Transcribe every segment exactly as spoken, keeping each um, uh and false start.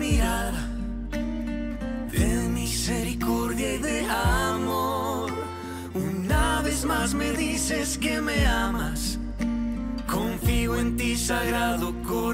mirada de misericordia y de amor. Una vez más me dices que me amas. Confío en ti, Sagrado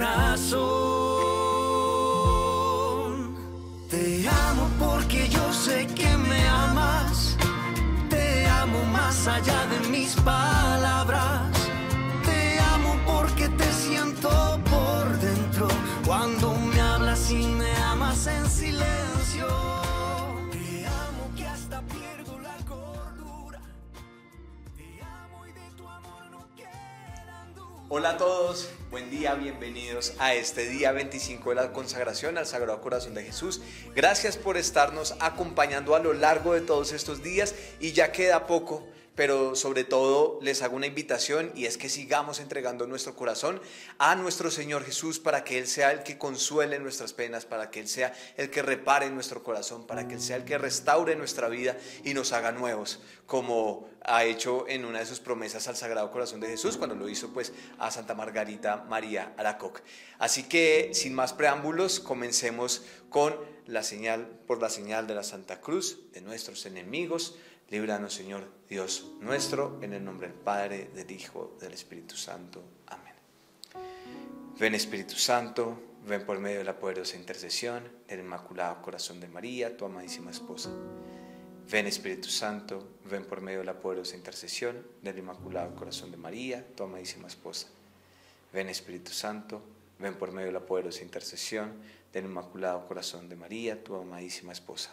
Corazón. Te amo porque yo sé que me amas. Te amo más allá de mis palabras. Te amo porque te siento por dentro. Cuando me hablas y me amas en silencio. Te amo que hasta pierdo la cordura. Te amo y de tu amor no quedan dudas. Hola a todos, buen día, bienvenidos a este día veinticinco de la consagración al Sagrado Corazón de Jesús. Gracias por estarnos acompañando a lo largo de todos estos días y ya queda poco. Pero sobre todo les hago una invitación y es que sigamos entregando nuestro corazón a nuestro Señor Jesús para que Él sea el que consuele nuestras penas, para que Él sea el que repare nuestro corazón, para que Él sea el que restaure nuestra vida y nos haga nuevos, como ha hecho en una de sus promesas al Sagrado Corazón de Jesús, cuando lo hizo pues a Santa Margarita María Alacoque. Así que sin más preámbulos, comencemos con la señal, por la señal de la Santa Cruz de nuestros enemigos. Líbranos, Señor Dios nuestro, en el nombre del Padre, del Hijo, del Espíritu Santo. Amén. Ven, Espíritu Santo, ven por medio de la poderosa intercesión del Inmaculado Corazón de María, tu amadísima esposa. Ven, Espíritu Santo, ven por medio de la poderosa intercesión del Inmaculado Corazón de María, tu amadísima esposa. Ven, Espíritu Santo, ven por medio de la poderosa intercesión del Inmaculado Corazón de María, tu amadísima esposa.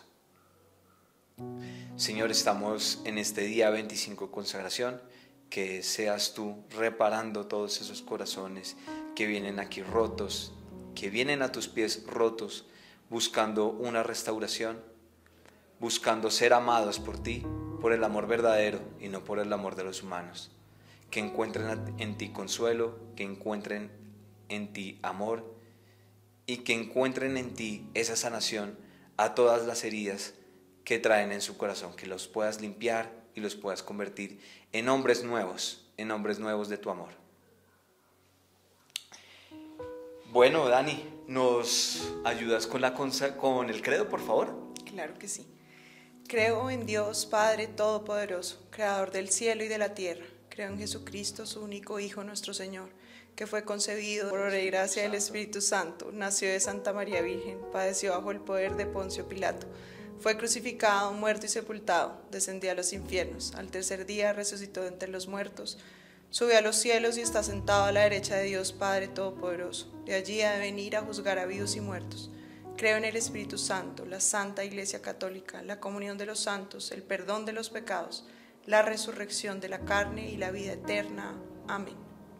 Señor, estamos en este día veinticinco de consagración, que seas tú reparando todos esos corazones que vienen aquí rotos, que vienen a tus pies rotos, buscando una restauración, buscando ser amados por ti, por el amor verdadero y no por el amor de los humanos, que encuentren en ti consuelo, que encuentren en ti amor y que encuentren en ti esa sanación a todas las heridas que traen en su corazón, que los puedas limpiar y los puedas convertir en hombres nuevos, en hombres nuevos de tu amor. Bueno, Dani, ¿nos ayudas con, la consa- con el credo, por favor? Claro que sí. Creo en Dios Padre Todopoderoso, Creador del cielo y de la tierra. Creo en Jesucristo, su único Hijo, nuestro Señor, que fue concebido por obra y gracia del Espíritu Santo, nació de Santa María Virgen, padeció bajo el poder de Poncio Pilato, fue crucificado, muerto y sepultado, descendió a los infiernos, al tercer día resucitó de entre los muertos, subió a los cielos y está sentado a la derecha de Dios Padre Todopoderoso. De allí ha de venir a juzgar a vivos y muertos. Creo en el Espíritu Santo, la Santa Iglesia Católica, la comunión de los santos, el perdón de los pecados, la resurrección de la carne y la vida eterna. Amén.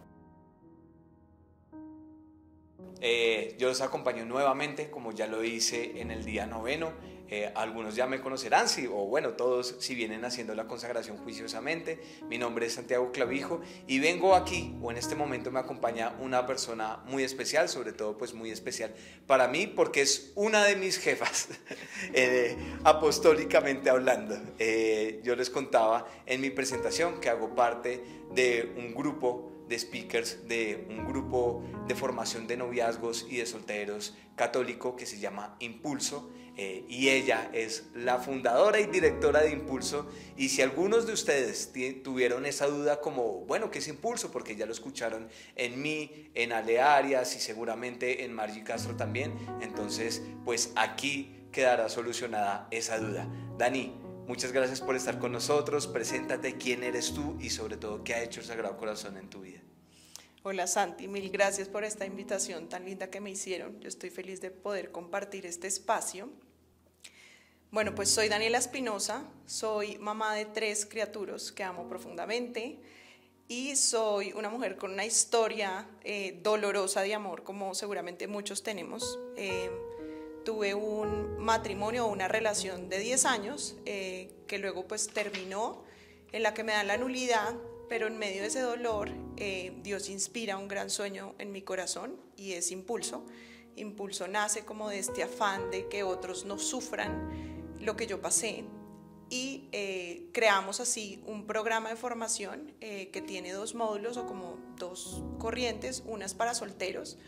Eh, yo los acompaño nuevamente, como ya lo hice en el día noveno. Eh, algunos ya me conocerán, si, o bueno, todos si vienen haciendo la consagración juiciosamente. Mi nombre es Santiago Clavijo y vengo aquí, o en este momento me acompaña una persona muy especial, sobre todo pues muy especial para mí, porque es una de mis jefas, eh, apostólicamente hablando. Eh, yo les contaba en mi presentación que hago parte de un grupo de speakers, de un grupo de formación de noviazgos y de solteros católico que se llama Impulso, eh, y ella es la fundadora y directora de Impulso. Y si algunos de ustedes tuvieron esa duda como, bueno, ¿qué es Impulso? Porque ya lo escucharon en mí, en Ale Arias y seguramente en Margie Castro también, entonces pues aquí quedará solucionada esa duda. Dani, muchas gracias por estar con nosotros. Preséntate, quién eres tú y sobre todo qué ha hecho el Sagrado Corazón en tu vida. Hola Santi, mil gracias por esta invitación tan linda que me hicieron. Yo estoy feliz de poder compartir este espacio. Bueno, pues soy Daniela Espinosa, soy mamá de tres criaturas que amo profundamente y soy una mujer con una historia eh, dolorosa de amor, como seguramente muchos tenemos. Eh, Tuve un matrimonio o una relación de diez años eh, que luego pues terminó, en la que me dan la nulidad, pero en medio de ese dolor eh, Dios inspira un gran sueño en mi corazón y es Impulso. Impulso nace como de este afán de que otros no sufran lo que yo pasé y eh, creamos así un programa de formación eh, que tiene dos módulos o como dos corrientes, una es para solteros,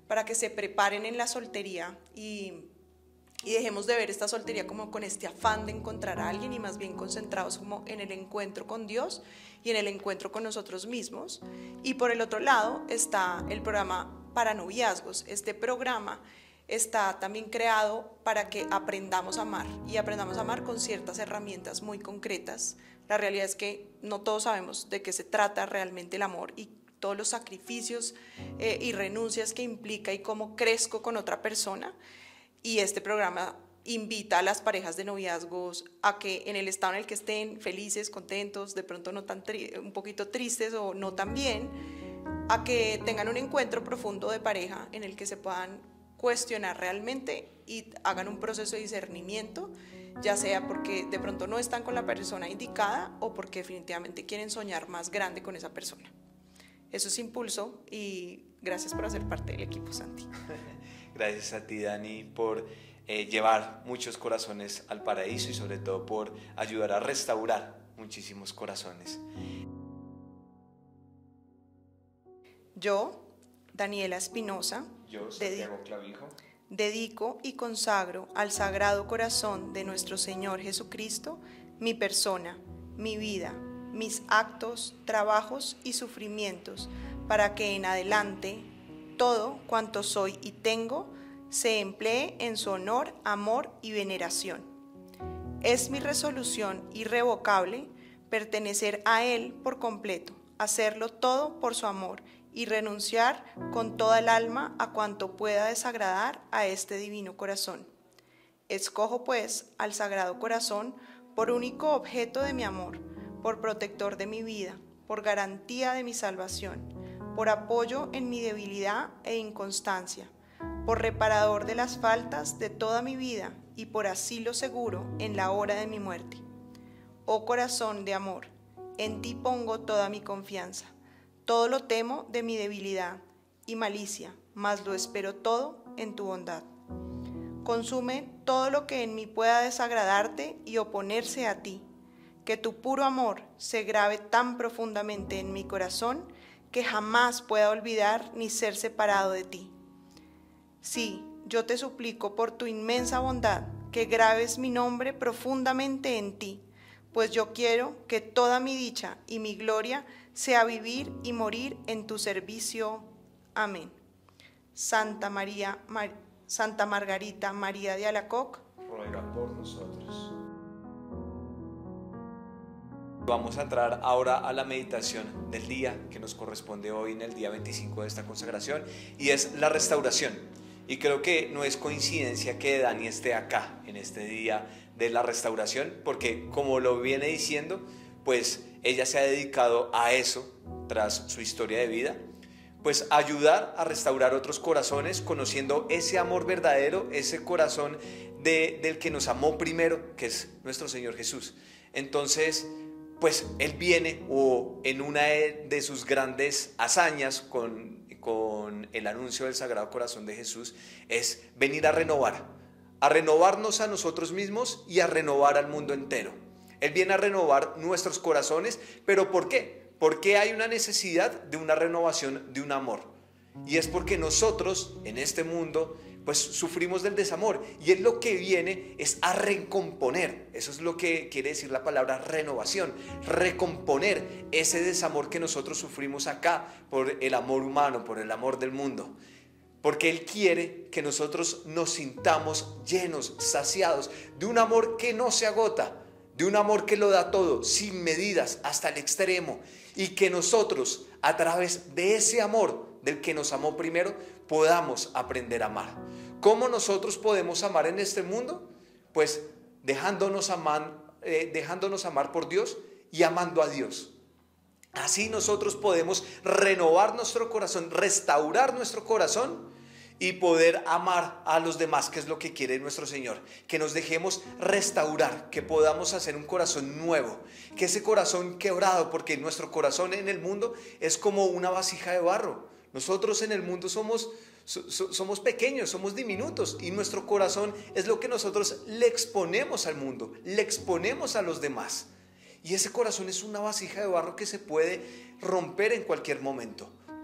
para que se preparen en la soltería y, y dejemos de ver esta soltería como con este afán de encontrar a alguien y más bien concentrados como en el encuentro con Dios y en el encuentro con nosotros mismos. Y por el otro lado está el programa para noviazgos. Este programa está también creado para que aprendamos a amar y aprendamos a amar con ciertas herramientas muy concretas. La realidad es que no todos sabemos de qué se trata realmente el amor y todos los sacrificios eh, y renuncias que implica y cómo crezco con otra persona. Y este programa invita a las parejas de noviazgos a que en el estado en el que estén, felices, contentos, de pronto no tan tri- un poquito tristes o no tan bien, a que tengan un encuentro profundo de pareja en el que se puedan cuestionar realmente y hagan un proceso de discernimiento, ya sea porque de pronto no están con la persona indicada o porque definitivamente quieren soñar más grande con esa persona. Eso es Impulso y gracias por hacer parte del equipo, Santi. Gracias a ti, Dani, por eh, llevar muchos corazones al paraíso y sobre todo por ayudar a restaurar muchísimos corazones. Yo, Daniela Espinosa, Yo, Santiago Clavijo, dedico y consagro al Sagrado Corazón de nuestro Señor Jesucristo mi persona, mi vida, mis actos, trabajos y sufrimientos, para que en adelante todo cuanto soy y tengo se emplee en su honor, amor y veneración. Es mi resolución irrevocable pertenecer a Él por completo, hacerlo todo por su amor y renunciar con toda el alma a cuanto pueda desagradar a este divino corazón. Escojo pues al Sagrado Corazón por único objeto de mi amor, por protector de mi vida, por garantía de mi salvación, por apoyo en mi debilidad e inconstancia, por reparador de las faltas de toda mi vida y por asilo seguro en la hora de mi muerte. Oh corazón de amor, en ti pongo toda mi confianza. Todo lo temo de mi debilidad y malicia, mas lo espero todo en tu bondad. Consume todo lo que en mí pueda desagradarte y oponerse a ti. Que tu puro amor se grave tan profundamente en mi corazón que jamás pueda olvidar ni ser separado de ti. Sí, yo te suplico por tu inmensa bondad que grabes mi nombre profundamente en ti, pues yo quiero que toda mi dicha y mi gloria sea vivir y morir en tu servicio. Amén. Santa María, Mar, Santa Margarita María de Alacoc, ruega por nosotros. Vamos a entrar ahora a la meditación del día que nos corresponde hoy en el día veinticinco de esta consagración y es la restauración. Y creo que no es coincidencia que Dani esté acá en este día de la restauración, porque como lo viene diciendo, pues ella se ha dedicado a eso tras su historia de vida, pues ayudar a restaurar otros corazones, conociendo ese amor verdadero, ese corazón de, del que nos amó primero, que es nuestro Señor Jesús. Entonces, pues Él viene, o en una de sus grandes hazañas con, con el anuncio del Sagrado Corazón de Jesús, es venir a renovar, a renovarnos a nosotros mismos y a renovar al mundo entero. Él viene a renovar nuestros corazones, pero ¿por qué? Porque hay una necesidad de una renovación de un amor. Y es porque nosotros en este mundo pues sufrimos del desamor y Él lo que viene es a recomponer. Eso es lo que quiere decir la palabra renovación, recomponer ese desamor que nosotros sufrimos acá por el amor humano, por el amor del mundo. Porque Él quiere que nosotros nos sintamos llenos, saciados de un amor que no se agota, de un amor que lo da todo, sin medidas, hasta el extremo, y que nosotros, a través de ese amor del que nos amó primero, podamos aprender a amar. ¿Cómo nosotros podemos amar en este mundo? Pues dejándonos amar, eh, dejándonos amar por Dios y amando a Dios. Así nosotros podemos renovar nuestro corazón, restaurar nuestro corazón y poder amar a los demás, que es lo que quiere nuestro Señor, que nos dejemos restaurar, que podamos hacer un corazón nuevo, que ese corazón quebrado, porque nuestro corazón en el mundo es como una vasija de barro. Nosotros en el mundo somos, so, so, somos pequeños, somos diminutos y nuestro corazón es lo que nosotros le exponemos al mundo, le exponemos a los demás. Y ese corazón es una vasija de barro que se puede romper en cualquier momento.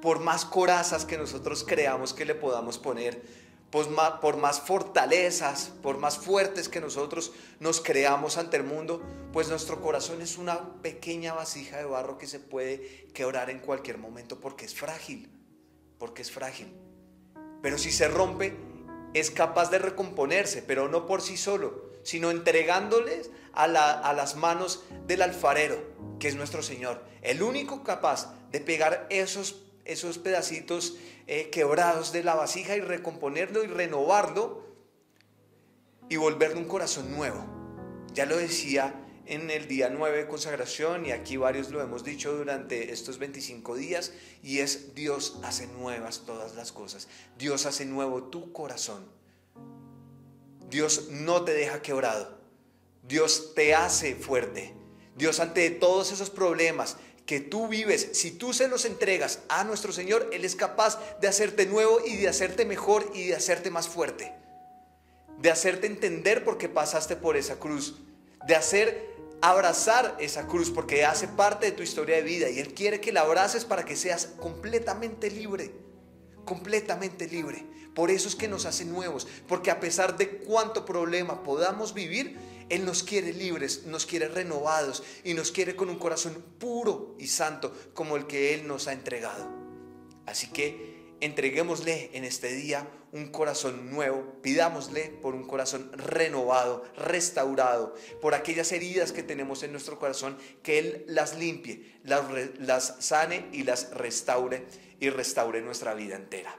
por más corazas que nosotros creamos que le podamos poner, por más, por más fortalezas, por más fuertes que nosotros nos creamos ante el mundo, pues nuestro corazón es una pequeña vasija de barro que se puede quebrar en cualquier momento porque es frágil, porque es frágil. Pero si se rompe, es capaz de recomponerse, pero no por sí solo, sino entregándoles a, la, a las manos del alfarero, que es nuestro Señor, el único capaz de pegar esos, esos pedacitos eh, quebrados de la vasija y recomponerlo y renovarlo y volverle un corazón nuevo. Ya lo decía en el día nueve de consagración, y aquí varios lo hemos dicho durante estos veinticinco días, y es: Dios hace nuevas todas las cosas. Dios hace nuevo tu corazón. Dios no te deja quebrado. Dios te hace fuerte. Dios, ante todos esos problemas que tú vives, si tú se los entregas a nuestro Señor, Él es capaz de hacerte nuevo y de hacerte mejor y de hacerte más fuerte, de hacerte entender por qué pasaste por esa cruz, de hacer abrazar esa cruz porque hace parte de tu historia de vida, y Él quiere que la abraces para que seas completamente libre, completamente libre. Por eso es que nos hace nuevos, porque a pesar de cuánto problema podamos vivir, Él nos quiere libres, nos quiere renovados y nos quiere con un corazón puro y santo como el que Él nos ha entregado. Así que entreguémosle en este día un corazón nuevo, pidámosle por un corazón renovado, restaurado, por aquellas heridas que tenemos en nuestro corazón, que Él las limpie, las, las sane y las restaure y restaure nuestra vida entera.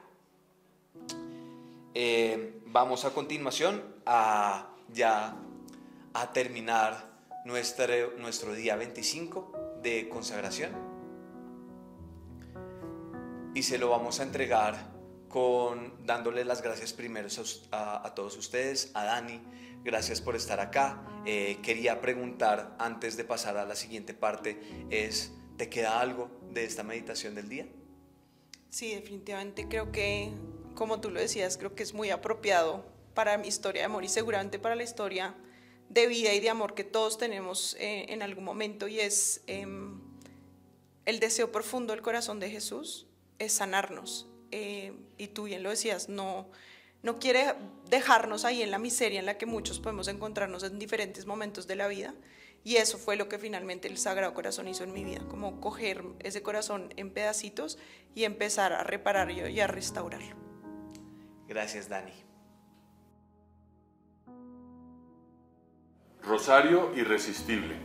Eh, vamos a continuación a ya a terminar nuestro, nuestro día veinticinco de consagración, y se lo vamos a entregar con dándole las gracias primero a, a, a todos ustedes, a Dani, gracias por estar acá. Eh, quería preguntar antes de pasar a la siguiente parte, es, ¿te queda algo de esta meditación del día? Sí, definitivamente creo que, como tú lo decías, creo que es muy apropiado para mi historia de amor y seguramente para la historia de vida y de amor que todos tenemos eh, en algún momento, y es eh, el deseo profundo del corazón de Jesús es sanarnos. Eh, y tú bien lo decías, no, no quiere dejarnos ahí en la miseria en la que muchos podemos encontrarnos en diferentes momentos de la vida, y eso fue lo que finalmente el Sagrado Corazón hizo en mi vida, como coger ese corazón en pedacitos y empezar a reparar y a restaurarlo. Gracias, Dani. Rosario irresistible.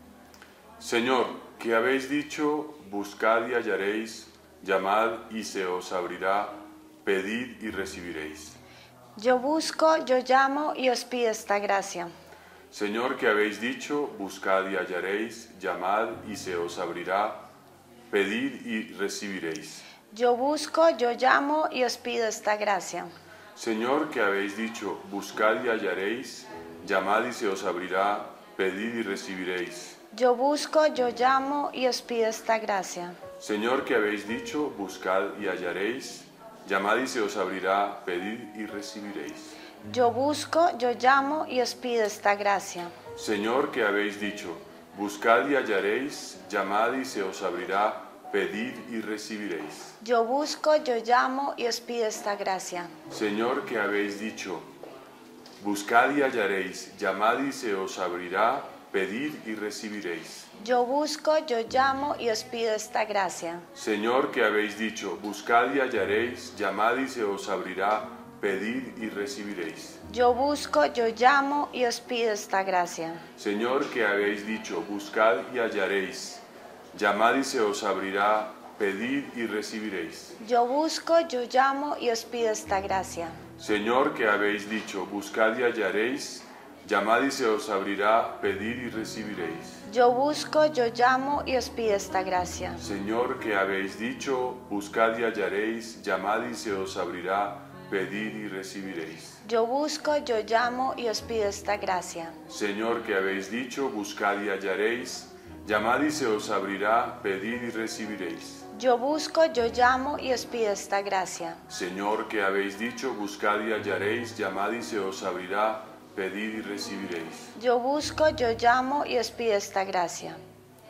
Señor, que habéis dicho: buscad y hallaréis, llamad y se os abrirá, pedid y recibiréis. Yo busco, yo llamo y os pido esta gracia. Señor, que habéis dicho: buscad y hallaréis, llamad y se os abrirá, pedid y recibiréis. Yo busco, yo llamo y os pido esta gracia. Señor, que habéis dicho: buscad y hallaréis, llamad y se os abrirá, pedid y recibiréis. Yo busco, yo llamo y os pido esta gracia. Señor, que habéis dicho: buscad y hallaréis, llamad y se os abrirá, pedid y recibiréis. Yo busco, yo llamo y os pido esta gracia. Señor, que habéis dicho: buscad y hallaréis, llamad y se os abrirá, pedid y recibiréis. Yo busco, yo llamo y os pido esta gracia. Señor, que habéis dicho: buscad y hallaréis, llamad y se os abrirá, pedid y recibiréis. Yo busco, yo llamo y os pido esta gracia. Señor, que habéis dicho: buscad y hallaréis, llamad y se os abrirá, pedid y recibiréis. Yo busco, yo llamo y os pido esta gracia. Señor, que habéis dicho: buscad y hallaréis, llamad y se os abrirá, pedid y recibiréis. Yo busco, yo llamo y os pido esta gracia. Señor, que habéis dicho: buscad y hallaréis, llamad y se os abrirá, pedid y recibiréis. Yo busco, yo llamo y os pido esta gracia. Señor, que habéis dicho: buscad y hallaréis, llamad y se os abrirá, pedid y recibiréis. Yo busco, yo llamo y os pido esta gracia. Señor, que habéis dicho: buscad y hallaréis, llamad y se os abrirá, pedid y recibiréis. Yo busco, yo llamo y os pido esta gracia. Señor, que habéis dicho: buscad y hallaréis, llamad y se os abrirá, pedid y recibiréis. Yo busco, yo llamo y os pido esta gracia.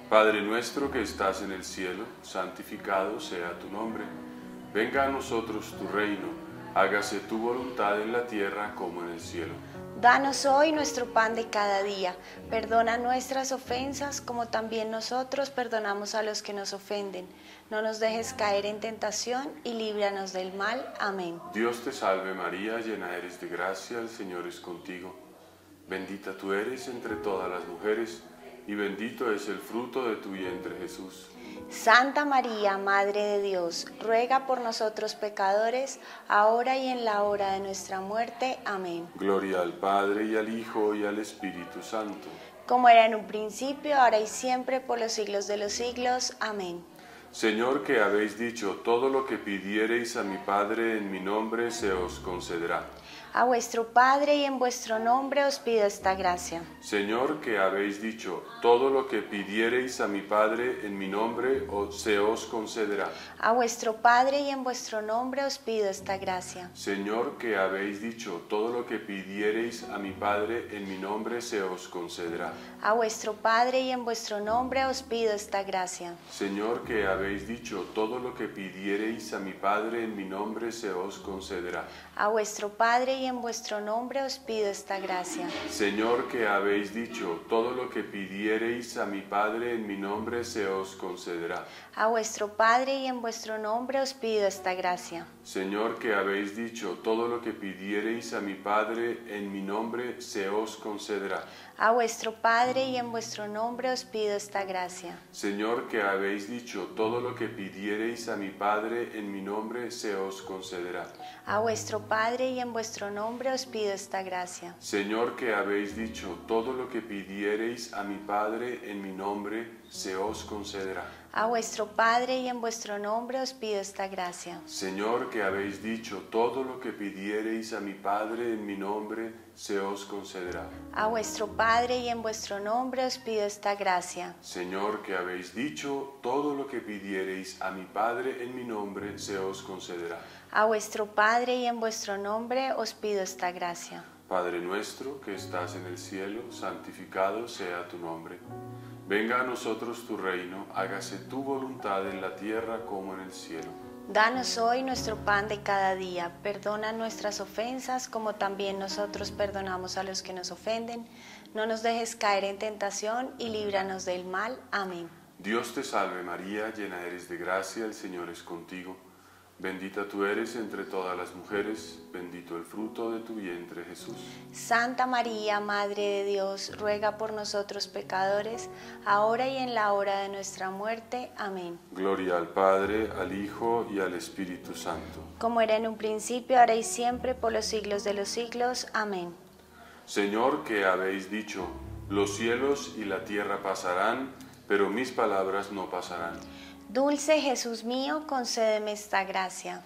Padre nuestro que estás en el cielo, santificado sea tu nombre. Venga a nosotros tu reino, hágase tu voluntad en la tierra como en el cielo. Danos hoy nuestro pan de cada día. Perdona nuestras ofensas como también nosotros perdonamos a los que nos ofenden. No nos dejes caer en tentación y líbranos del mal. Amén. Dios te salve María, llena eres de gracia, el Señor es contigo. Bendita tú eres entre todas las mujeres, y bendito es el fruto de tu vientre Jesús. Santa María, Madre de Dios, ruega por nosotros pecadores, ahora y en la hora de nuestra muerte. Amén. Gloria al Padre, y al Hijo, y al Espíritu Santo. Como era en un principio, ahora y siempre, por los siglos de los siglos. Amén. Señor, que habéis dicho, todo lo que pidiereis a mi Padre en mi nombre se os concederá. A vuestro Padre y en vuestro nombre os pido esta gracia. Señor, que habéis dicho, todo lo que pidiereis a mi Padre en mi nombre se os concederá. A vuestro Padre y en vuestro nombre os pido esta gracia. Señor, que habéis dicho, todo lo que pidiereis a mi Padre en mi nombre se os concederá. A vuestro Padre y en vuestro nombre os pido esta gracia. Señor, que habéis dicho, todo lo que pidiereis a mi Padre en mi nombre se os concederá. A vuestro Padre y en vuestro nombre os pido esta gracia. Señor, que habéis dicho, todo lo que pidiereis a mi Padre en mi nombre se os concederá. A vuestro Padre y en vuestro nombre os pido esta gracia. Señor, que habéis dicho, todo lo que pidiereis a mi Padre en mi nombre se os concederá. A vuestro Padre y en vuestro nombre os pido esta gracia. Señor, que habéis dicho, todo lo que pidiereis a mi Padre en mi nombre se os concederá. A vuestro Padre y en vuestro nombre os pido esta gracia. Señor, que habéis dicho, todo lo que pidiereis a mi Padre en mi nombre se os concederá. A vuestro Padre y en vuestro nombre os pido esta gracia. Señor, que habéis dicho, todo lo que pidiereis a mi Padre en mi nombre se os concederá. A vuestro Padre y en vuestro nombre os pido esta gracia. Señor, que habéis dicho, todo lo que pidiereis a mi Padre en mi nombre se os concederá. A vuestro Padre y en vuestro nombre os pido esta gracia. Padre nuestro que estás en el cielo, santificado sea tu nombre. Venga a nosotros tu reino, hágase tu voluntad en la tierra como en el cielo. Danos hoy nuestro pan de cada día. Perdona nuestras ofensas como también nosotros perdonamos a los que nos ofenden. No nos dejes caer en tentación y líbranos del mal. Amén. Dios te salve María, llena eres de gracia, el Señor es contigo. Bendita tú eres entre todas las mujeres, bendito el fruto de tu vientre Jesús. Santa María, Madre de Dios, ruega por nosotros pecadores, ahora y en la hora de nuestra muerte. Amén. Gloria al Padre, al Hijo y al Espíritu Santo. Como era en un principio, ahora y siempre, por los siglos de los siglos. Amén. Señor, que habéis dicho, los cielos y la tierra pasarán, pero mis palabras no pasarán. Dulce Jesús mío, concédeme esta gracia.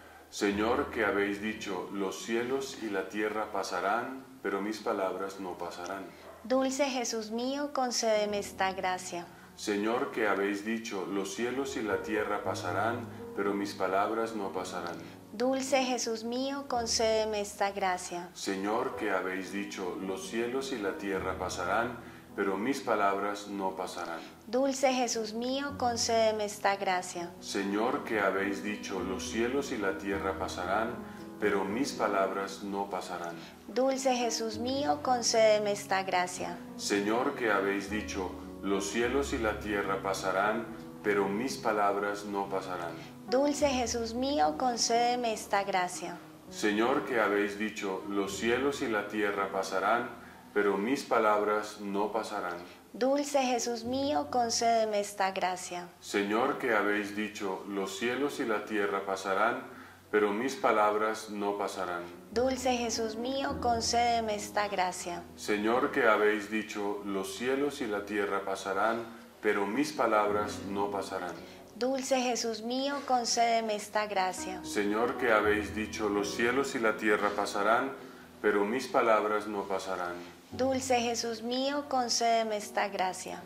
Señor, que habéis dicho, los cielos y la tierra pasarán, pero mis palabras no pasarán. Dulce Jesús mío, concédeme esta gracia. Señor, que habéis dicho, los cielos y la tierra pasarán, pero mis palabras no pasarán. Dulce Jesús mío, concédeme esta gracia. Señor, que habéis dicho, los cielos y la tierra pasarán, pero mis palabras no pasarán. Dulce Jesús mío, concédeme esta gracia. Señor, que habéis dicho, los cielos y la tierra pasarán, pero mis palabras no pasarán. Dulce Jesús mío, concédeme esta gracia. Señor, que habéis dicho, los cielos y la tierra pasarán, pero mis palabras no pasarán. Dulce Jesús mío, concédeme esta gracia. Señor, que habéis dicho, los cielos y la tierra pasarán, pero mis palabras no pasarán. Dulce Jesús mío, concédeme esta gracia. Señor, que habéis dicho, los cielos y la tierra pasarán, pero mis palabras no pasarán. Dulce Jesús mío, concédeme esta gracia. Señor, que habéis dicho, los cielos y la tierra pasarán, pero mis palabras no pasarán. Dulce Jesús mío, concédeme esta gracia. Señor, que habéis dicho, los cielos y la tierra pasarán, pero mis palabras no pasarán. Dulce Jesús mío, concédeme esta gracia.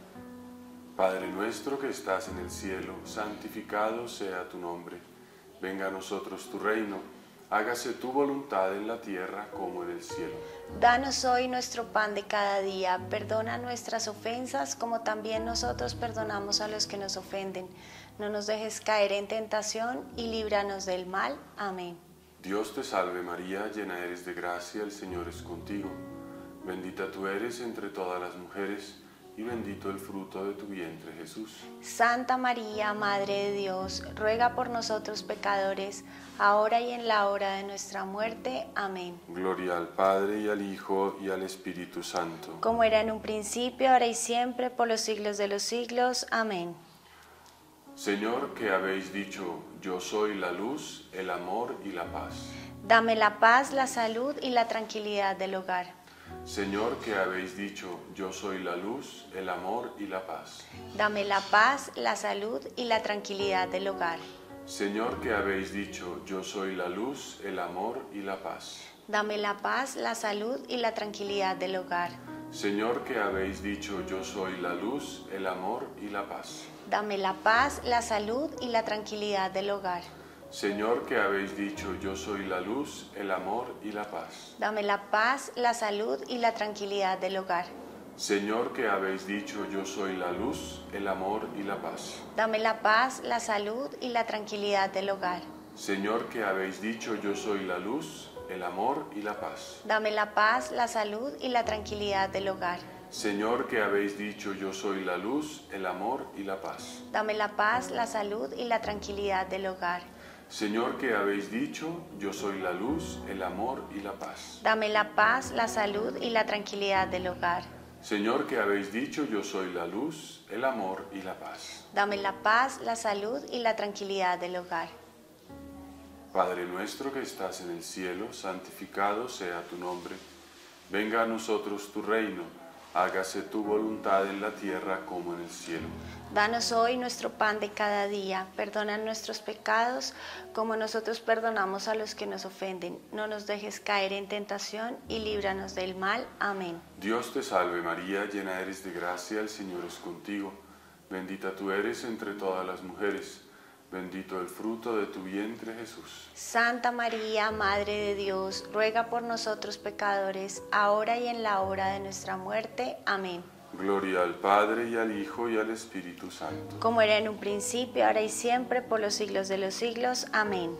Padre nuestro que estás en el cielo, santificado sea tu nombre. Venga a nosotros tu reino, hágase tu voluntad en la tierra como en el cielo. Danos hoy nuestro pan de cada día, perdona nuestras ofensas como también nosotros perdonamos a los que nos ofenden. No nos dejes caer en tentación y líbranos del mal. Amén. Dios te salve María, llena eres de gracia, el Señor es contigo. Bendita tú eres entre todas las mujeres, y bendito el fruto de tu vientre, Jesús. Santa María, Madre de Dios, ruega por nosotros pecadores, ahora y en la hora de nuestra muerte. Amén. Gloria al Padre, y al Hijo, y al Espíritu Santo. Como era en un principio, ahora y siempre, por los siglos de los siglos. Amén. Señor, que habéis dicho, yo soy la luz, el amor y la paz. Dame la paz, la salud y la tranquilidad del hogar. Señor, que habéis dicho, yo soy la luz, el amor y la paz. Dame la paz, la salud y la tranquilidad del hogar. Señor, que habéis dicho, yo soy la luz, el amor y la paz. Dame la paz, la salud y la tranquilidad del hogar. Señor, que habéis dicho, yo soy la luz, el amor y la paz. Dame la paz, la salud y la tranquilidad del hogar. Señor, que habéis dicho, yo soy la luz, el amor y la paz. Dame la paz, la salud y la tranquilidad del hogar. Señor, que habéis dicho, yo soy la luz, el amor y la paz. Dame la paz, la salud y la tranquilidad del hogar. Señor, que habéis dicho, yo soy la luz, el amor y la paz. Dame la paz, la salud y la tranquilidad del hogar. Señor, que habéis dicho, yo soy la luz, el amor y la paz. Dame la paz, la salud y la tranquilidad del hogar. Señor, que habéis dicho, yo soy la luz, el amor y la paz. Dame la paz, la salud y la tranquilidad del hogar. Señor, que habéis dicho, yo soy la luz, el amor y la paz. Dame la paz, la salud y la tranquilidad del hogar. Padre nuestro que estás en el cielo, santificado sea tu nombre. Venga a nosotros tu reino, hágase tu voluntad en la tierra como en el cielo. Danos hoy nuestro pan de cada día, perdona nuestros pecados como nosotros perdonamos a los que nos ofenden. No nos dejes caer en tentación y líbranos del mal. Amén. Dios te salve María, llena eres de gracia, el Señor es contigo. Bendita tú eres entre todas las mujeres, bendito el fruto de tu vientre Jesús. Santa María, Madre de Dios, ruega por nosotros pecadores, ahora y en la hora de nuestra muerte. Amén. Gloria al Padre, y al Hijo, y al Espíritu Santo. Como era en un principio, ahora y siempre, por los siglos de los siglos. Amén.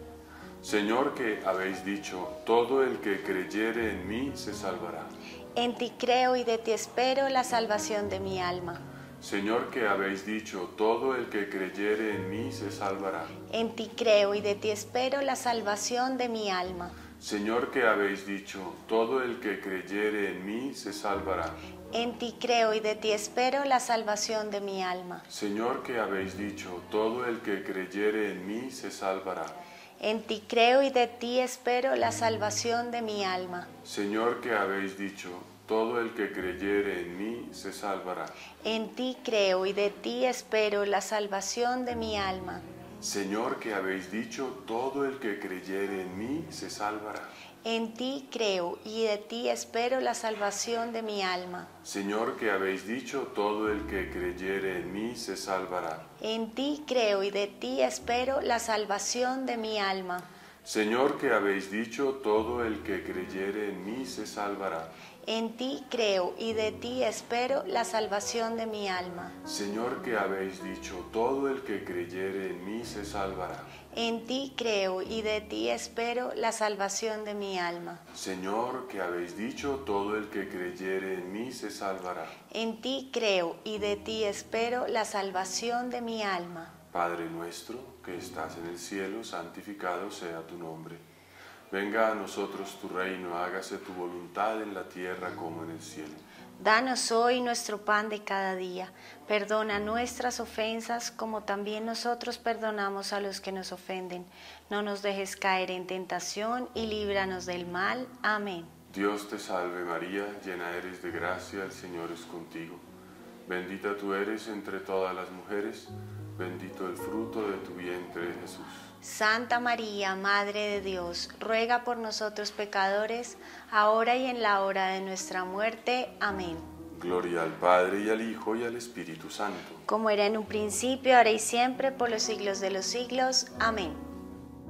Señor, que habéis dicho, todo el que creyere en mí se salvará. En ti creo y de ti espero la salvación de mi alma. Señor, que habéis dicho, todo el que creyere en mí se salvará. En ti creo y de ti espero la salvación de mi alma. Señor, que habéis dicho, todo el que creyere en mí se salvará. En ti creo y de ti espero la salvación de mi alma. Señor, que habéis dicho, todo el que creyere en mí se salvará. En ti creo y de ti espero la salvación de mi alma. Señor, que habéis dicho, todo el que creyere en mí se salvará. En ti creo y de ti espero la salvación de mi alma. Señor, que habéis dicho, todo el que creyere en mí se salvará. En ti creo y de ti espero la salvación de mi alma. Señor, que habéis dicho, todo el que creyere en mí se salvará. En ti creo y de ti espero la salvación de mi alma. Señor, que habéis dicho, todo el que creyere en mí se salvará. En ti creo y de ti espero la salvación de mi alma. Señor, que habéis dicho, todo el que creyere en mí se salvará. En ti creo y de ti espero la salvación de mi alma. Señor, que habéis dicho, todo el que creyere en mí se salvará. En ti creo y de ti espero la salvación de mi alma. Padre nuestro, que estás en el cielo, santificado sea tu nombre. Venga a nosotros tu reino, hágase tu voluntad en la tierra como en el cielo. Danos hoy nuestro pan de cada día. Perdona nuestras ofensas como también nosotros perdonamos a los que nos ofenden. No nos dejes caer en tentación y líbranos del mal. Amén. Dios te salve María, llena eres de gracia, el Señor es contigo. Bendita tú eres entre todas las mujeres, bendito el fruto de tu vientre Jesús. Santa María, Madre de Dios, ruega por nosotros pecadores, ahora y en la hora de nuestra muerte. Amén. Gloria al Padre, y al Hijo, y al Espíritu Santo. Como era en un principio, ahora y siempre, por los siglos de los siglos. Amén.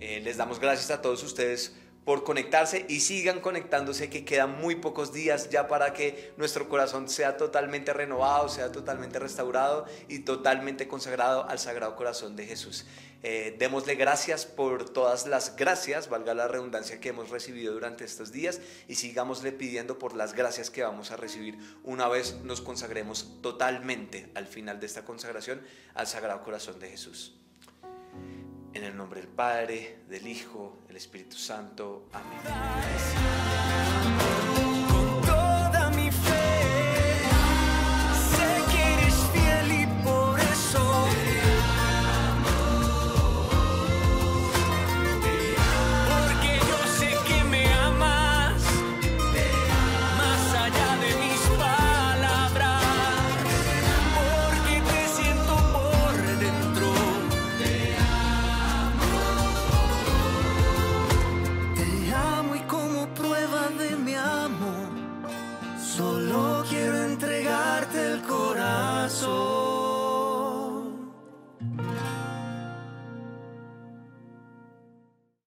Eh, les damos gracias a todos ustedes por conectarse y sigan conectándose, que quedan muy pocos días ya para que nuestro corazón sea totalmente renovado, sea totalmente restaurado y totalmente consagrado al Sagrado Corazón de Jesús. Eh, démosle gracias por todas las gracias, valga la redundancia, que hemos recibido durante estos días, y sigámosle pidiendo por las gracias que vamos a recibir una vez nos consagremos totalmente al final de esta consagración al Sagrado Corazón de Jesús. En el nombre del Padre, del Hijo, del Espíritu Santo. Amén.